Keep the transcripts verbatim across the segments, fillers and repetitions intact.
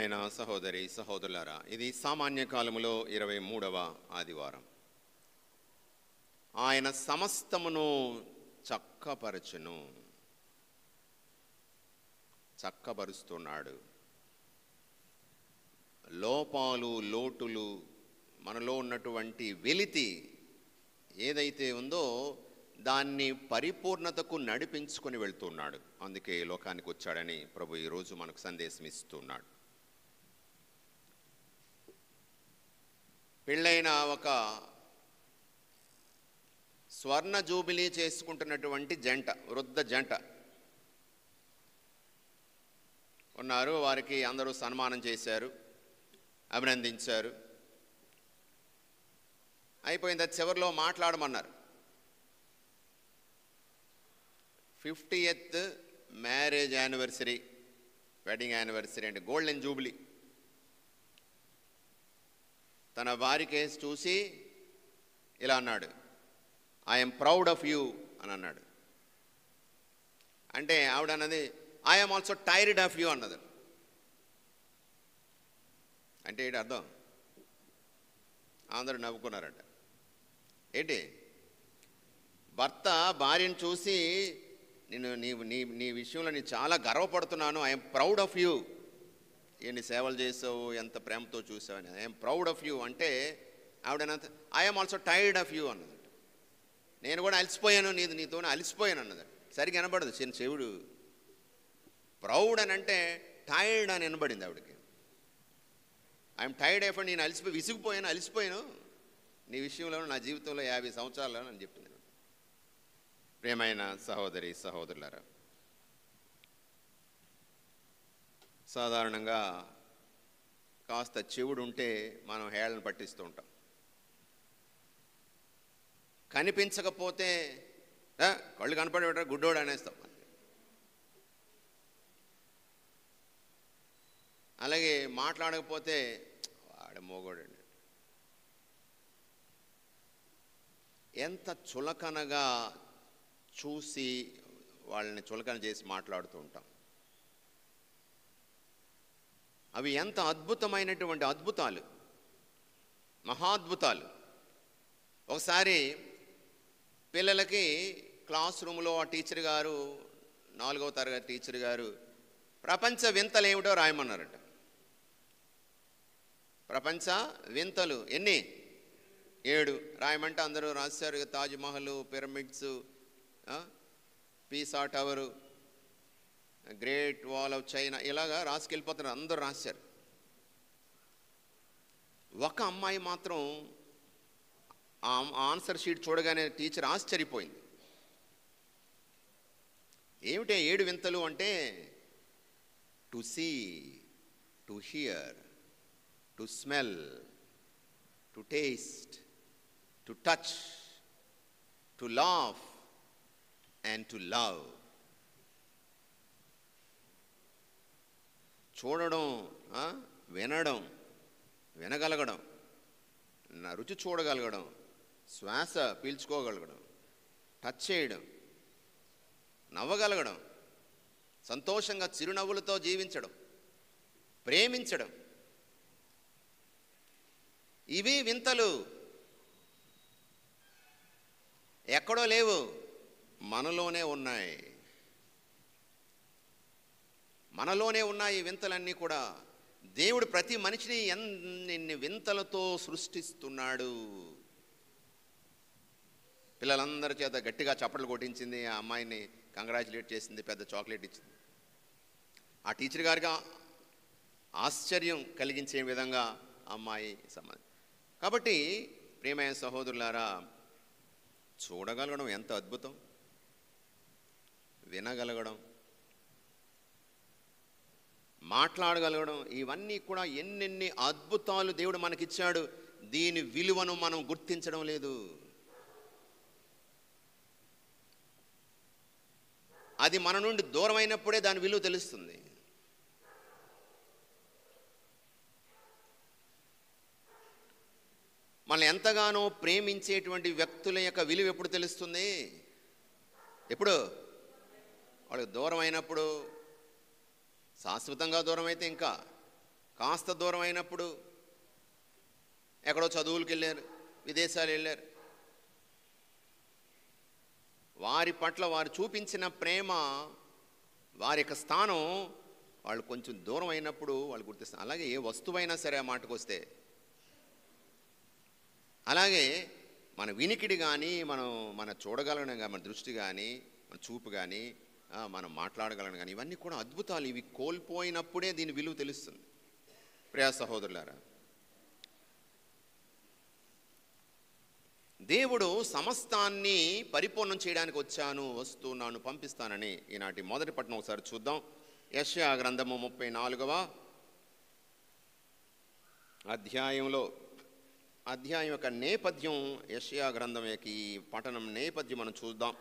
ప్రియమైన సహోదరి సహోదరులారా, ఇది సామాన్య కాలములో ఇరవై మూడవ ఆదివారం. ఆయన సమస్తమును చక్కపరచును, చక్కపరుస్తున్నాడు. లోపాలు లోటులు మనలో ఉన్నటువంటి వెలితి ఏదైతే ఉందో దాన్ని పరిపూర్ణతకు నడిపించుకొని వెళ్తున్నాడు. అందుకే లోకానికి వచ్చాడని ప్రభు ఈరోజు మనకు సందేశం ఇస్తున్నాడు. పెళ్ళైన ఒక స్వర్ణ జూబిలీ చేసుకుంటున్నటువంటి జంట, వృద్ధ జంట ఉన్నారు. వారికి అందరూ సన్మానం చేశారు, అభినందించారు. అయిపోయింది. చివరిలో మాట్లాడమన్నారు. Fiftieth marriage anniversary, wedding anniversary అంటే గోల్డెన్ జూబ్లీ. తన భార్య కేసు చూసి ఇలా అన్నాడు, ఐఎమ్ ప్రౌడ్ ఆఫ్ యూ అని అన్నాడు. అంటే ఆవిడ అన్నది, I'm also tired of you అన్నది. అంటే ఏంటి అర్థం? అందరూ నవ్వుకున్నారంట. ఏంటి? భర్త భార్యను చూసి, నేను నీ నీ నీ విషయంలో నేను చాలా గర్వపడుతున్నాను, ఐఎమ్ ప్రౌడ్ ఆఫ్ యూ, ఎన్ని సేవలు చేసావు, ఎంత ప్రేమతో చూసావు అని, ఐఎమ్ ప్రౌడ్ ఆఫ్ యూ అంటే ఆవిడనంత I'm also tired of you అన్నది. నేను కూడా అలసిపోయాను, నీది నీతో అలసిపోయాను అన్నది. సరిగ్గా వినబడదు చిన్న చెవుడు. ప్రౌడ్ అని అంటే టైర్డ్ అని వినబడింది ఆవిడకి. ఐఎమ్ టైర్డ్ ఆఫ్, నేను అలసిపోయి విసిగిపోయాను, అలసిపోయాను నీ విషయంలో, నా జీవితంలో యాభై సంవత్సరాలు అని చెప్పింది. ప్రియమైన సహోదరి సహోదరులారా, సాధారణంగా కాస్త చెవుడు ఉంటే మనం హేళన పట్టిస్తూ ఉంటాం. కనిపించకపోతే కళ్ళు కనపడేట గుడ్డోడు అనేస్తాం. అలాగే మాట్లాడకపోతే వాడ మోగోడండి. ఎంత చులకనగా చూసి వాళ్ళని చులకన చేసి మాట్లాడుతూ ఉంటాం. అవి ఎంత అద్భుతమైనటువంటి అద్భుతాలు, మహాద్భుతాలు. ఒకసారి పిల్లలకి క్లాస్ రూమ్లో ఆ టీచర్ గారు, నాలుగవ తరగతి టీచర్ గారు, ప్రపంచ వింతలు ఏమిటో రాయమన్నారట. ప్రపంచ వింతలు ఎన్ని? ఏడు రాయమంటే అందరూ రాశారు. Taj Mahal, pyramids, Pisa tower, great wall of China, ఇలాగా రాసుకెళ్ళిపోతున్నారు. అందరూ రాశారు. ఒక అమ్మాయి మాత్రం ఆ ఆన్సర్ షీట్ చూడగానే టీచర్ ఆశ్చర్యపోయింది. ఏమిటే ఏడు వింతలు అంటే, to see, to hear, to smell, to taste, to touch, to laugh and to love. చూడడం, వినడం, వినగలగడం, రుచి చూడగలగడం, శ్వాస పీల్చుకోగలగడం, టచ్ చేయడం, నవ్వగలగడం, సంతోషంగా చిరునవ్వులతో జీవించడం, ప్రేమించడం, ఇవి వింతలు. ఎక్కడో లేవు, మనలోనే ఉన్నాయి. మనలోనే ఉన్నాయి ఈ వింతలన్నీ కూడా. దేవుడు ప్రతి మనిషిని ఎన్ని వింతలతో సృష్టిస్తున్నాడు. పిల్లలందరి చేత గట్టిగా చప్పట్లు కొట్టించింది, ఆ అమ్మాయిని కంగ్రాచులేట్ చేసింది, పెద్ద చాక్లెట్ ఇచ్చింది. ఆ టీచర్ గారిగా ఆశ్చర్యం కలిగించే విధంగా అమ్మాయి సమాధి. కాబట్టి ప్రియమైన సహోదరులారా, చూడగలగడం ఎంత అద్భుతం, వినగలగడం, మాట్లాడగలగడం, ఇవన్నీ కూడా ఎన్నెన్ని అద్భుతాలు దేవుడు మనకిచ్చాడు. దీని విలువను మనం గుర్తించడం లేదు. అది మన నుండి దూరం అయినప్పుడే దాని విలువ తెలుస్తుంది. మనల్ని ఎంతగానో ప్రేమించేటువంటి వ్యక్తుల యొక్క విలువ ఎప్పుడు తెలుస్తుంది? ఎప్పుడు? వాళ్ళకి దూరం అయినప్పుడు. శాశ్వతంగా దూరం అయితే ఇంకా కాస్త దూరం అయినప్పుడు ఎక్కడో చదువులకు వెళ్ళారు, విదేశాలు వెళ్ళారు. వారి పట్ల వారు చూపించిన ప్రేమ, వారి యొక్క స్థానం వాళ్ళు కొంచెం దూరం అయినప్పుడు వాళ్ళు గుర్తిస్తారు. అలాగే ఏ వస్తువైనా సరే ఆ మాటకు వస్తే, అలాగే మన వినికిడి కానీ, మనం మన చూడగలను కానీ, మన దృష్టి కానీ, మన చూపు కానీ, మనం మాట్లాడగలను కానీ, ఇవన్నీ కూడా అద్భుతాలు. ఇవి కోల్పోయినప్పుడే దీని విలువ తెలుస్తుంది. ప్రియ సహోదరులారా, దేవుడు సమస్తాన్ని పరిపూర్ణం చేయడానికి వచ్చాను, వస్తున్నాను, పంపిస్తానని ఈనాటి మొదటి పట్టణం ఒకసారి చూద్దాం. యెషయా గ్రంథము ముప్పై నాలుగవ అధ్యాయంలో అధ్యాయం యొక్క నేపథ్యం, యెషయా గ్రంథం యొక్క ఈ పఠనం నేపథ్యం మనం చూద్దాం.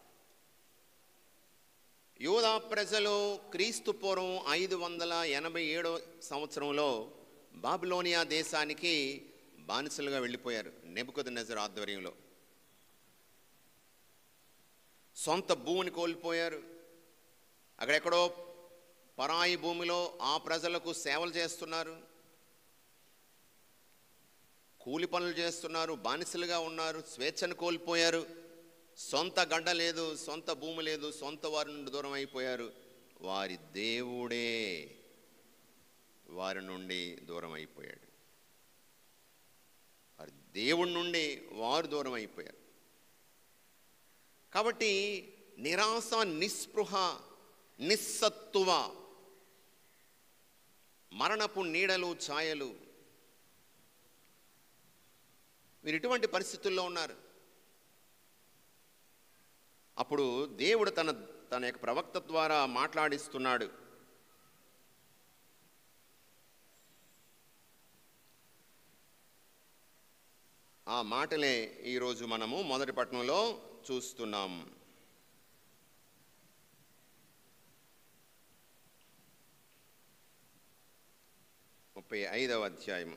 యూదా ప్రజలు క్రీస్తు పూర్వం ఐదు వందల ఎనభై ఏడో సంవత్సరంలో బాబిలోనియా దేశానికి బానిసలుగా వెళ్ళిపోయారు నెబుకద్నెజర్ ఆధ్వర్యంలో. సొంత భూమిని కోల్పోయారు. అక్కడెక్కడో పరాయి భూమిలో ఆ ప్రజలకు సేవలు చేస్తున్నారు, కూలి పనులు చేస్తున్నారు, బానిసలుగా ఉన్నారు, స్వేచ్ఛను కోల్పోయారు. సొంత గడ్డ లేదు, సొంత భూమి లేదు, సొంత వారి నుండి దూరం అయిపోయారు. వారి దేవుడే వారి నుండి దూరం అయిపోయాడు. వారి దేవుడి నుండి వారు దూరం అయిపోయారు. కాబట్టి నిరాశ, నిస్పృహ, నిస్సత్తువ, మరణపు నీడలు, ఛాయలు, మీరు ఇటువంటి పరిస్థితుల్లో ఉన్నారు. అప్పుడు దేవుడు తన తన యొక్క ప్రవక్త ద్వారా మాట్లాడిస్తున్నాడు. ఆ మాటలే ఈరోజు మనము మొదటి పట్టణంలో చూస్తున్నాం. ముప్పై ఐదవ అధ్యాయం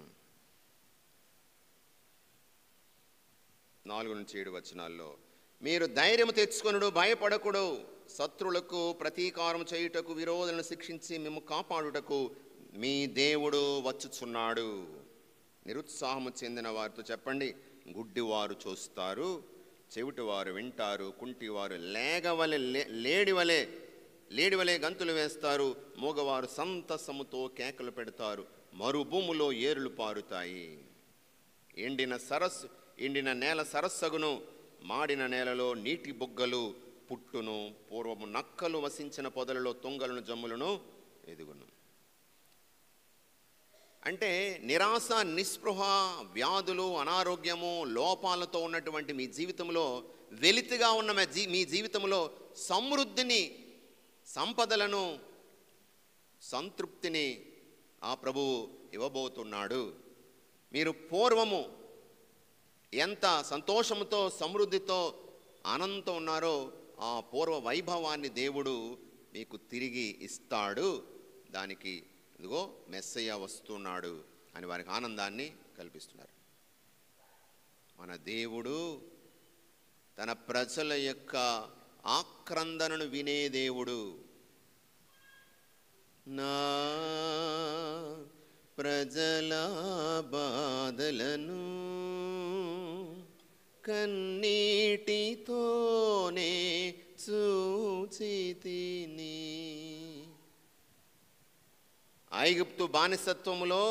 నాలుగు నుంచి ఏడు వచనాల్లో, మీరు ధైర్యము తెచ్చుకొనుడు, భయపడకుడు, శత్రులకు ప్రతీకారం చేయుటకు, విరోధులను శిక్షించి మేము కాపాడుటకు మీ దేవుడు వచ్చుచున్నాడు. నిరుత్సాహము చెందిన వారితో చెప్పండి, గుడ్డివారు చూస్తారు, చెవిటివారు వింటారు, కుంటివారు లేగవలె లేడివలే లేడివలే గంతులు వేస్తారు, మూగవారు సంతసముతో కేకలు పెడతారు, మరుభూములో ఏరులు పారుతాయి. ఎండిన సరస్సు ఎండిన నేల సరస్సగును, మాడిన నేలలో నీటి బుగ్గలు పుట్టును, పూర్వము నక్కలు వసించిన పొదలలో తుంగలను జమ్ములను ఎదుగును. అంటే నిరాశ, నిస్పృహ, వ్యాధులు, అనారోగ్యము, లోపాలతో ఉన్నటువంటి మీ జీవితంలో, వెలితిగా ఉన్న మీ జీవితంలో సమృద్ధిని, సంపదలను, సంతృప్తిని ఆ ప్రభువు ఇవ్వబోతున్నాడు. మీరు పూర్వము ఎంత సంతోషంతో, సమృద్ధితో, ఆనందంతో ఉన్నారో ఆ పూర్వ వైభవాన్ని దేవుడు మీకు తిరిగి ఇస్తాడు. దానికి ఇదిగో మెస్సయ్య వస్తున్నాడు అని వారికి ఆనందాన్ని కల్పిస్తున్నారు. మన దేవుడు తన ప్రజల యొక్క ఆక్రందనను వినే దేవుడు. నా ప్రజల బాధలను కన్నీటితోనే చూచితిని. ఐగుప్తు బానిసత్వములో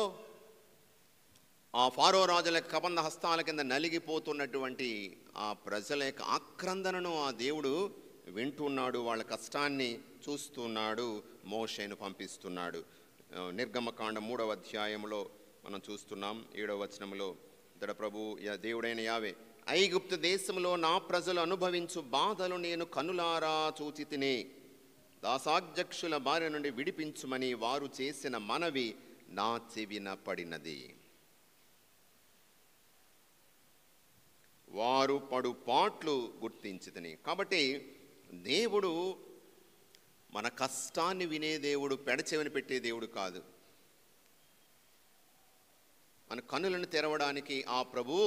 ఆ ఫారో రాజుల కబంధ హస్తాల కింద నలిగిపోతున్నటువంటి ఆ ప్రజల యొక్క ఆక్రందనను ఆ దేవుడు వింటున్నాడు, వాళ్ళ కష్టాన్ని చూస్తున్నాడు, మోషేను పంపిస్తున్నాడు. నిర్గమకాండ మూడవ అధ్యాయంలో మనం చూస్తున్నాం, ఏడవ వచనంలో ఇతడ ప్రభు దేవుడైన యావే, ఐగుప్తు దేశంలో నా ప్రజలు అనుభవించు బాధలు నేను కనులారా చూచి తిని, దాసాధ్యక్షుల బారి నుండి విడిపించుమని వారు చేసిన మనవి నా చెవిన పడినది. వారు పడు పాట్లు గుర్తించితిని. కాబట్టి దేవుడు మన కష్టాన్ని వినే దేవుడు, పెడచెవిని పెట్టే దేవుడు కాదు. మన కన్నులను తెరవడానికి ఆ ప్రభువు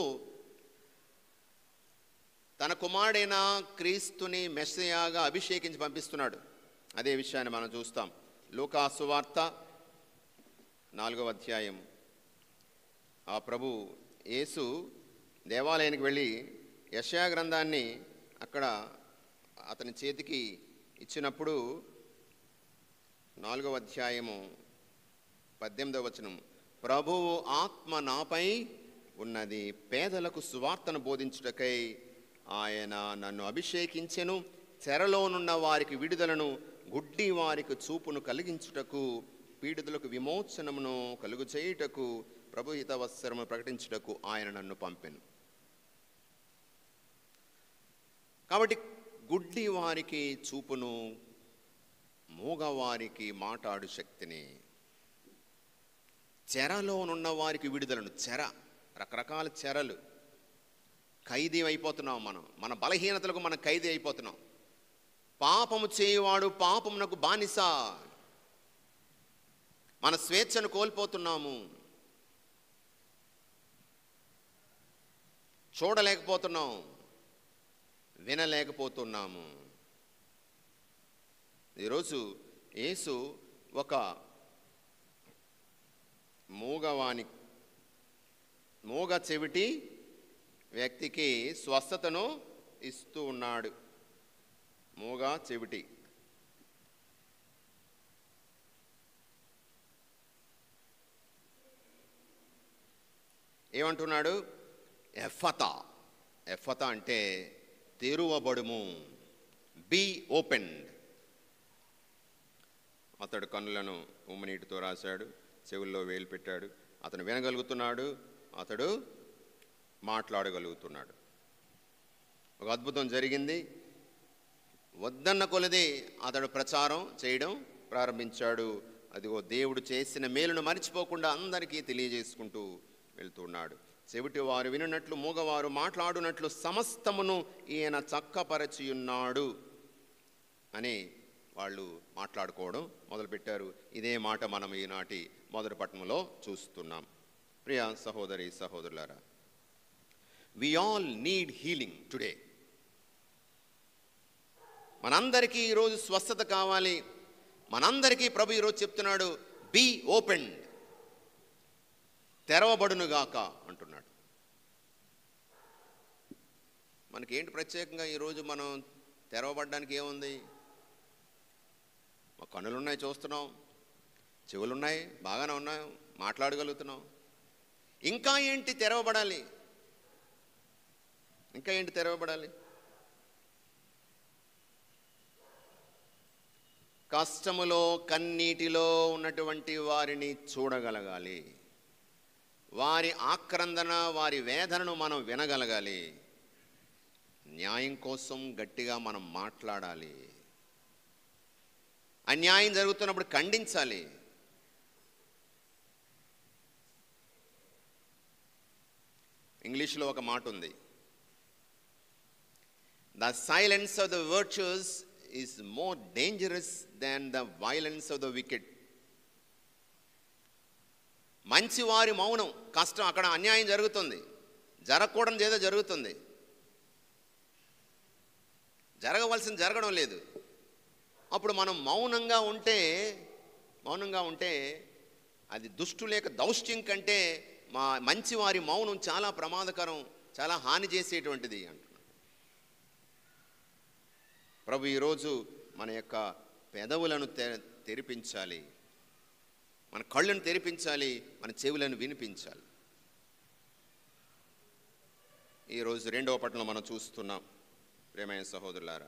తన కుమారుడైన క్రీస్తుని మెస్సయాగా అభిషేకించి పంపిస్తున్నాడు. అదే విషయాన్ని మనం చూస్తాం. లూకా సువార్త నాలుగవ అధ్యాయం. ఆ ప్రభు యేసు దేవాలయానికి వెళ్ళి యెషయా గ్రంథాన్ని అక్కడ అతని చేతికి ఇచ్చినప్పుడు నాలుగవ అధ్యాయము పద్దెనిమిదవ వచనం, ప్రభువు ఆత్మ నాపై ఉన్నది, పేదలకు సువార్తను బోధించుటకై ఆయన నన్ను అభిషేకించెను, చెరలోనున్న వారికి విడుదలను, గుడ్డి వారికి చూపును కలిగించుటకు, పీడితులకు విమోచనమును కలుగు చేయుటకు, ప్రభు హితవత్సరము ప్రకటించుటకు ఆయన నన్ను పంపెను. కాబట్టి గుడ్డి వారికి చూపును, మూగవారికి మాట్లాడు శక్తిని, చెరలోనున్న వారికి విడుదలను. చెర, రకరకాల చెరలు. ఖైదీ అయిపోతున్నాం మనం, మన బలహీనతలకు మనం ఖైదీ అయిపోతున్నాం. పాపము చేయువాడు పాపమునకు బానిస. మన స్వేచ్ఛను కోల్పోతున్నాము, చూడలేకపోతున్నాం, వినలేకపోతున్నాము. ఈరోజు యేసు ఒక మూగవాని మూగ చెవిటి వ్యక్తికి స్వస్థతను ఇస్తూ ఉన్నాడు. మూగ చెవిటి. ఏమంటున్నాడు? ఎఫతా. ఎఫతా అంటే తెరువబడుము, బీ ఓపెన్డ్. అతడు కన్నులను ఉమ్మనీటితో రాశాడు, చెవుల్లో వేలు పెట్టాడు, అతను వినగలుగుతున్నాడు, అతడు మాట్లాడగలుగుతున్నాడు. ఒక అద్భుతం జరిగింది. వద్దన్న కొలది అతడు ప్రచారం చేయడం ప్రారంభించాడు. అదిగో దేవుడు చేసిన మేలును మరిచిపోకుండా అందరికీ తెలియజేసుకుంటూ వెళ్తున్నాడు. చెవిటి వారు వినున్నట్లు, మూగవారు మాట్లాడునట్లు సమస్తమును ఈయన చక్కపరచియున్నాడు అని వాళ్ళు మాట్లాడుకోవడం మొదలుపెట్టారు. ఇదే మాట మనం ఈనాటి మొదటి పట్టణంలో చూస్తున్నాం. ప్రియ సహోదరి సహోదరులారా, we all need healing today. మనందరికీ ఈరోజు స్వస్థత కావాలి. మనందరికీ ప్రభు ఈరోజు చెప్తున్నాడు, బీ ఓపెన్డ్, తెరవబడునుగాక అంటున్నాడు. మనకేంటి ప్రత్యేకంగా ఈరోజు మనం తెరవబడడానికి ఏముంది? మా కన్నులు ఉన్నాయి, చూస్తున్నాం, చెవులున్నాయి, బాగానే ఉన్నాయి, మాట్లాడగలుగుతున్నాం. ఇంకా ఏంటి తెరవబడాలి? ఇంకా ఏంటి తెరవబడాలి? కష్టములో కన్నీటిలో ఉన్నటువంటి వారిని చూడగలగాలి. వారి ఆక్రందన, వారి వేదనను మనం వినగలగాలి. న్యాయం కోసం గట్టిగా మనం మాట్లాడాలి. అన్యాయం జరుగుతున్నప్పుడు ఖండించాలి. ఇంగ్లీష్లో ఒక మాట ఉంది, the silence of the virtuous is more dangerous than the violence of the wicked. మంచివారి మౌనం. కష్టం, అక్కడ అన్యాయం జరుగుతుంది, జరగకూడదు ఏదో జరుగుతుంది, జరగవలసింది జరగడం లేదు. అప్పుడు మనం మౌనంగా ఉంటే మౌనంగా ఉంటే అది దుష్టు లేక దౌష్ట్యం కంటే మా మంచివారి మౌనం చాలా ప్రమాదకరం, చాలా హాని చేసేటువంటిది అంటున్నాడు ప్రభు. ఈరోజు మన యొక్క పెదవులను తె తెరిపించాలి, మన కళ్ళను తెరిపించాలి, మన చెవులను వినిపించాలి. ఈరోజు రెండవ పట్టణంలో మనం చూస్తున్నాం. ప్రియమైన సహోదరులారా,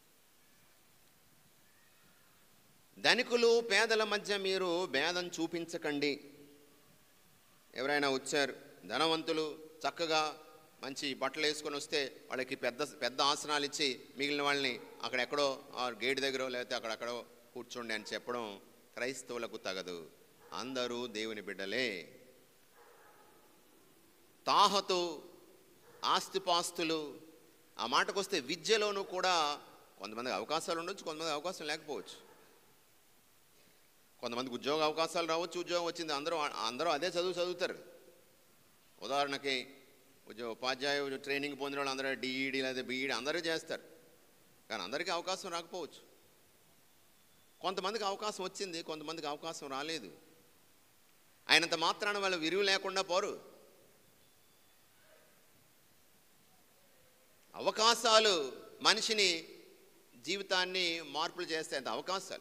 ధనికులు పేదల మధ్య మీరు భేదం చూపించకండి. ఎవరైనా వచ్చారు, ధనవంతులు చక్కగా మంచి బట్టలు వేసుకొని వస్తే వాళ్ళకి పెద్ద పెద్ద ఆసనాలు ఇచ్చి మిగిలిన వాళ్ళని అక్కడెక్కడో ఆ గేట్ దగ్గర లేకపోతే అక్కడెక్కడో కూర్చోండి అని చెప్పడం క్రైస్తవులకు తగదు. అందరూ దేవుని బిడ్డలే. తాహతు, ఆస్తిపాస్తులు, ఆ మాటకు వస్తే విద్యలోనూ కూడా కొంతమందికి అవకాశాలు ఉండొచ్చు, కొంతమందికి అవకాశం లేకపోవచ్చు. కొంతమందికి ఉద్యోగ అవకాశాలు రావచ్చు, ఉద్యోగం వచ్చింది, అందరూ అందరూ అదే చదువు చదువుతారు. ఉదాహరణకి ఉద్యోగ ఉపాధ్యాయ ట్రైనింగ్ పొందిన వాళ్ళు అందరూ డిఈడి లేదా బీఈడి అందరూ చేస్తారు, కానీ అందరికీ అవకాశం రాకపోవచ్చు. కొంతమందికి అవకాశం వచ్చింది, కొంతమందికి అవకాశం రాలేదు. ఆయనంత మాత్రాన వాళ్ళు విలువ లేకుండా పోరు. అవకాశాలు మనిషిని జీవితాన్ని మార్పులు చేస్తే అంత అవకాశాలు.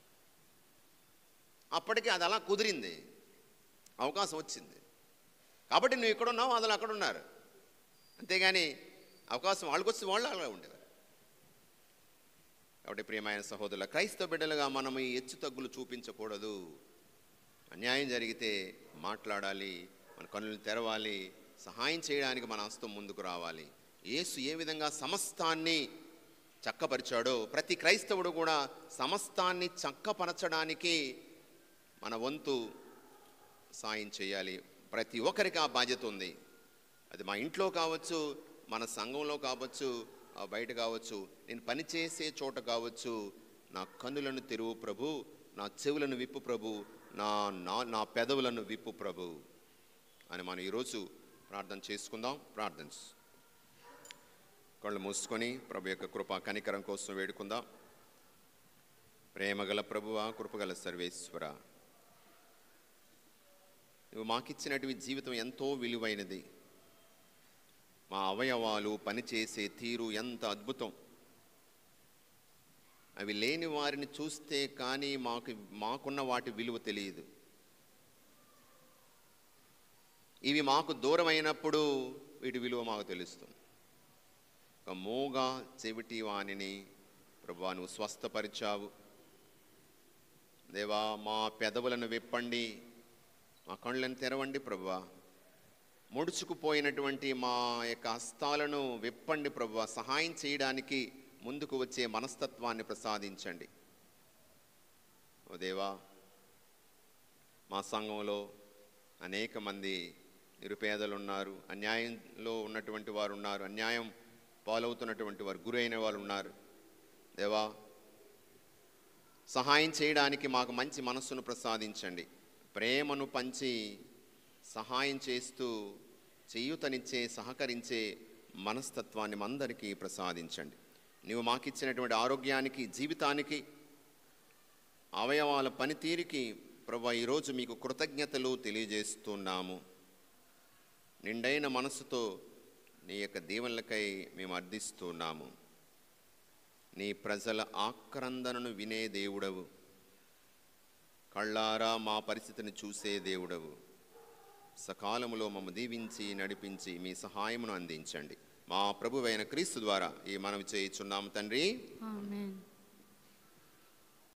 అప్పటికి అది అలా కుదిరింది, అవకాశం వచ్చింది కాబట్టి నువ్వు ఇక్కడ ఉన్నావు, వాళ్ళు అక్కడ ఉన్నారు. అంతేగాని అవకాశం వాళ్ళకి వచ్చి వాళ్ళు అలా ఉండేవారు. కాబట్టి ప్రియమైన సహోదరుల, క్రైస్తవ బిడ్డలుగా మనం ఈ హెచ్చు తగ్గులు చూపించకూడదు. అన్యాయం జరిగితే మాట్లాడాలి, మన కన్నులు తెరవాలి, సహాయం చేయడానికి మన హస్తం ముందుకు రావాలి. యేసు ఏ విధంగా సమస్తాన్ని చక్కపరిచాడో ప్రతి క్రైస్తవుడు కూడా సమస్తాన్ని చక్కపరచడానికి మన వంతు సాయం చేయాలి. ప్రతి ఒక్కరికి ఆ బాధ్యత ఉంది. అది మా ఇంట్లో కావచ్చు, మన సంఘంలో కావచ్చు, బయట కావచ్చు, నేను పనిచేసే చోట కావచ్చు. నా కన్నులను తెరువు ప్రభు, నా చెవులను విప్పు ప్రభు, నా నా నా పెదవులను విప్పు ప్రభు అని మనం ఈరోజు ప్రార్థన చేసుకుందాం. ప్రార్థన కళ్ళు మూసుకొని ప్రభు యొక్క కృపా కనికరం కోసం వేడుకుందాం. ప్రేమగల ప్రభువా, కృపగల సర్వేశ్వర, నువ్వు మాకిచ్చినటువంటి జీవితం ఎంతో విలువైనది. మా అవయవాలు పనిచేసే తీరు ఎంత అద్భుతం. అవి లేని వారిని చూస్తే కానీ మాకు మాకున్న వాటి విలువ తెలియదు. ఇవి మాకు దూరం అయినప్పుడు వీటి విలువ మాకు తెలుస్తుంది. ఒక మోగ చెవిటి వాణిని ప్రభువా నువ్వు స్వస్థపరిచావు. దేవా, మా పెదవులను విప్పండి, మా కళ్ళను తెరవండి ప్రభువా. ముడుచుకుపోయినటువంటి మా యొక్క హస్తాలను విప్పండి ప్రభువా. సహాయం చేయడానికి ముందుకు వచ్చే మనస్తత్వాన్ని ప్రసాదించండి. ఓ దేవా, మా సంఘంలో అనేక మంది నిరుపేదలు ఉన్నారు, అన్యాయంలో ఉన్నటువంటి వారు ఉన్నారు, అన్యాయం పాలవుతున్నటువంటి వారు, గురైన వాళ్ళు ఉన్నారు. దేవా, సహాయం చేయడానికి మాకు మంచి మనస్సును ప్రసాదించండి. ప్రేమను పంచి సహాయం చేస్తూ చేయూతనిచ్చే సహకరించే మనస్తత్వాన్ని మందరికీ ప్రసాదించండి. నీవు మాకిచ్చినటువంటి ఆరోగ్యానికి, జీవితానికి, అవయవాల పనితీరుకి ప్రభువా ఈరోజు మీకు కృతజ్ఞతలు తెలియజేస్తున్నాము. నిండైన మనసుతో నీ యొక్క దీవెనలకై మేము అర్థిస్తున్నాము. నీ ప్రజల ఆక్రందనను వినే దేవుడవు, కళ్ళారా మా పరిస్థితిని చూసే దేవుడవు. సకాలములో మమ్మ దీవించి నడిపించి మీ సహాయమును అందించండి. మా ప్రభువైన క్రీస్తు ద్వారా ఈ మనవి చేయుచున్నాము తండ్రి. ఆమేన్.